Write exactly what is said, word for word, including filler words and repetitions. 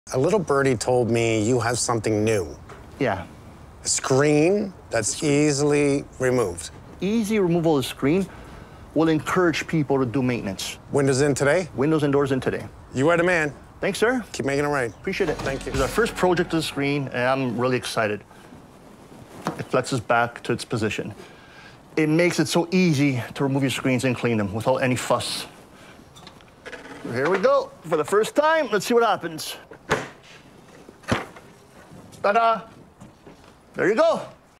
A little birdie told me you have something new. Yeah. A screen that's easily removed. Easy removal of the screen will encourage people to do maintenance. Windows in today? Windows and doors in today. You are the man. Thanks, sir. Keep making it right. Appreciate it. Thank you. It's our first project of the screen, and I'm really excited. It flexes back to its position. It makes it so easy to remove your screens and clean them without any fuss. Here we go. For the first time, let's see what happens. Ta-da! There you go.